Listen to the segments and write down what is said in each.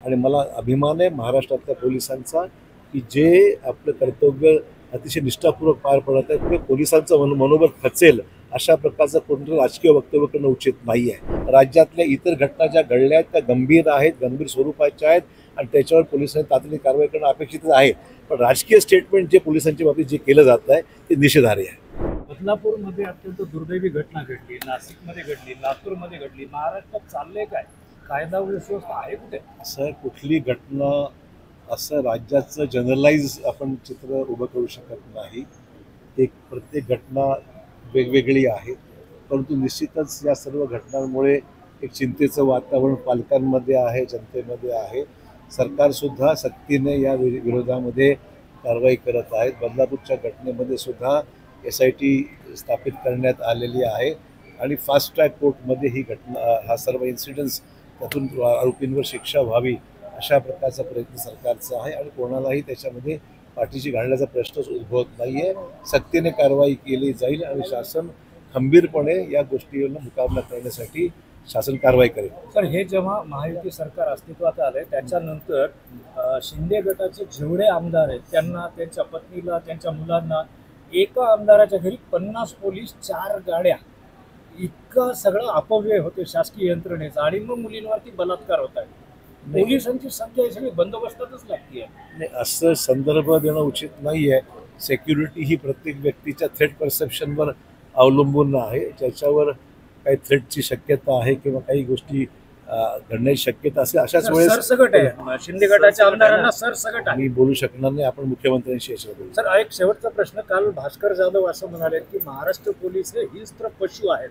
आणि मला अभिमान आहे महाराष्ट्रातल्या पोलिसांचा की जे आपलं कर्तव्य अतिशय निष्ठापूर्वक पार पडत आहे. पुढे पोलिसांचं मनोबल खचेल अशा प्रकारचं कोणतं राजकीय वक्तव्य करणं उचित नाही आहे. राज्यातल्या इतर घटना ज्या घडल्या आहेत त्या गंभीर आहेत, गंभीर स्वरूपाच्या आहेत आणि त्याच्यावर पोलिसांनी तातडीने कारवाई करणं अपेक्षित आहे. पण राजकीय स्टेटमेंट जे पोलिसांच्या बाबतीत जे केलं जात आहे ते निषेधार्ह आहे. बदलापूरमध्ये अत्यंत दुर्दैवी घटना घडली, नाशिकमध्ये घडली, लातूरमध्ये घडली. महाराष्ट्रात चाललंय काय? कायदा व सुव्यवस्था आहे कुठे? असं कुठली घटना असं राज्याचं जनरलाइज आपण चित्र उभं करू शकत नाही. एक प्रत्येक घटना वेगवेगळी आहे, परंतु निश्चितच या सर्व घटनांमुळे एक चिंतेचं वातावरण पालकांमध्ये आहे, जनतेमध्ये आहे. सरकारसुद्धा सक्तीने या विरोधामध्ये कारवाई करत आहेत. बदलापूरच्या घटनेमध्ये सुद्धा SIT स्थापित करण्यात आलेली आहे आणि फास्ट ट्रॅक कोर्टमध्ये ही घटना हा सर्व इन्सिडन्स त्यातून आरोपींवर शिक्षा व्हावी अशा प्रकारचा प्रयत्न सरकारचा आहे आणि कोणालाही त्याच्यामध्ये पाठीशी घालण्याचा प्रश्नच उद्भवत नाही आहे. सक्तीने कारवाई केली जाईल आणि शासन खंबीरपणे या गोष्टींना मुकाबला करण्यासाठी शासन कारवाई करेल. सर, हे जेव्हा महायुती सरकार अस्तित्वात आलंय त्याच्यानंतर शिंदे गटाचे जेवढे आमदार आहेत त्यांना, त्यांच्या पत्नीला, त्यांच्या मुलांना, एका आमदाराच्या घरी 50 पोलीस, 4 गाड्या, इतकं सगळं अपव्यय होते शासकीय यंत्रणेचा आणि मग मुलींवरती बलात्कार होत आहे. पोलिसांची संख्या ही सगळी बंदोबस्तातच लागते आहे. नाही, असं संदर्भ देणं उचित नाही आहे. सिक्युरिटी ही प्रत्येक व्यक्तीच्या थ्रेट परसेप्शनवर अवलंबून आहे. ज्याच्यावर काही थ्रेटची शक्यता आहे किंवा काही गोष्टी घडण्याची शक्यता असेल अशाच वेळेस सरसकट आहे. शिंदे गटाच्या आमदारांना सरसकट आहे. मी बोलू शकणार नाही. आपण मुख्यमंत्र्यांशी याच्यावर बोलू. सर, एक शेवटचा प्रश्न. काल भास्कर जाधव असं म्हणाले की महाराष्ट्र पोलीस हे हिंस्त्र पशु आहेत.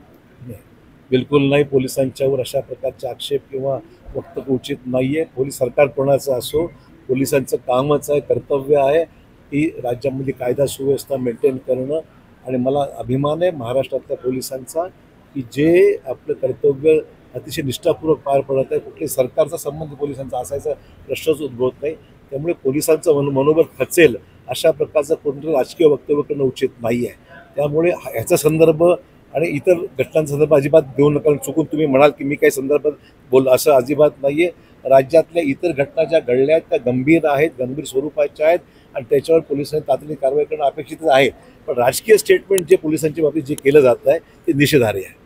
बिलकुल नाही. पोलिसांच्यावर अशा प्रकारचे आक्षेप किंवा वक्तव्य उचित नाही आहे. पोलीस सरकार कोणाचं असो, पोलिसांचं कामच आहे, कर्तव्य आहे की राज्यामध्ये कायदा सुव्यवस्था मेंटेन करणं आणि मला अभिमान आहे महाराष्ट्रातल्या पोलिसांचा की जे आपलं कर्तव्य अतिशय निष्ठापूर्वक पार पडत आहे. कुठल्याही सरकारचा संबंध पोलिसांचा असायचा प्रश्नच उद्भवत नाही. त्यामुळे पोलिसांचं मनोबल खचेल अशा प्रकारचं कोणतं राजकीय वक्तव्य करणं उचित नाही आहे. त्यामुळे ह्याचा संदर्भ आणि इतर घटनांसंदर्भात अजिबात देऊ नका. चुकून तुम्ही म्हणाल की मी काही संदर्भात बोल, असं अजिबात नाही आहे. राज्यातल्या इतर घटना ज्या घडल्या आहेत त्या गंभीर आहेत, गंभीर स्वरूपाच्या आहेत आणि त्याच्यावर पोलिसांनी तातडीने कारवाई करणं अपेक्षित आहे. पण राजकीय स्टेटमेंट जे पोलिसांच्या बाबतीत जे केलं जात आहे ते निषेधार्ह आहे.